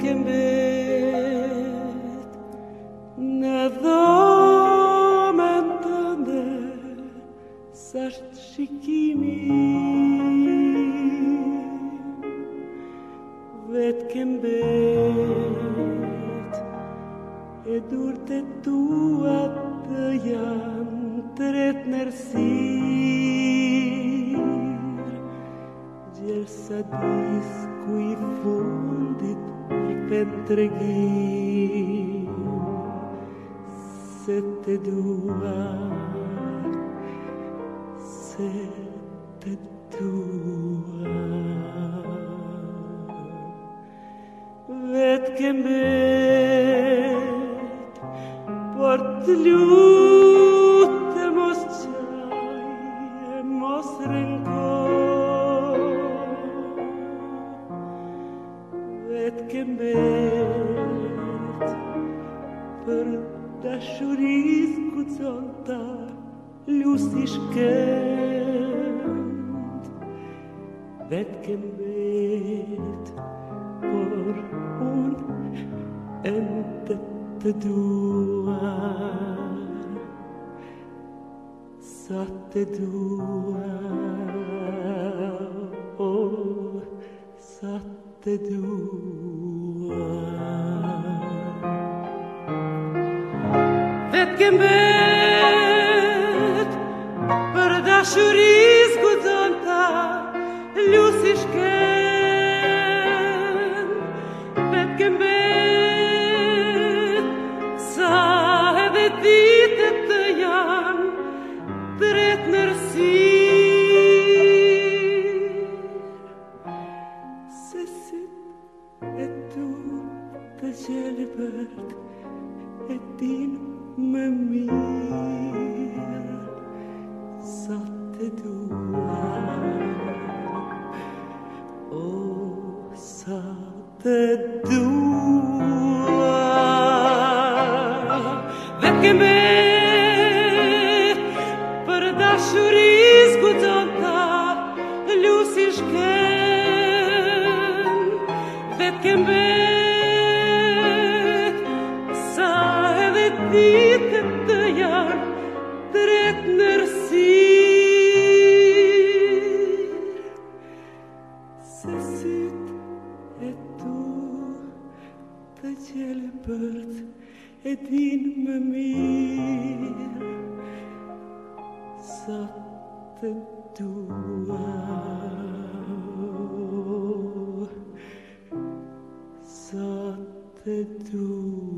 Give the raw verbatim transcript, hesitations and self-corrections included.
che mbet në dhomën tënde s'është shikimi, vetë ke mbet e durët e tua të janë tret nërsir, gjelsa disku i fundit i pen tregim se te dua, se te dua. Vetë ke mbet, por të lutë mos qaj, mos renkor. Vetë ke mbet, për dashuris kuconta lusi shkend. Vetë ke mbet, por unë ende të dua, sa të dua, oh, sa të dua. Vetë ke mbet, për dashuris guxonta lusi shken. Vetë ke mbet, sa edhe ditët të janë tret nërsir, se syt e tu të gjelbërt e din më mirë, sa të dua, oh, sa të dua. Vetë ke mbet, për dashuris guxonta lusi shken. Vetë ke mbet, sa edhe ditët të janë tret nërsir, se syt e tu të gjelbërt e din më mirë, sa të dua, sa të dua.